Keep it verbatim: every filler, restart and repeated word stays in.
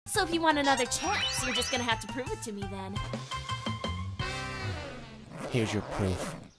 So if you want another chance, you're just gonna have to prove it to me then. Here's your proof.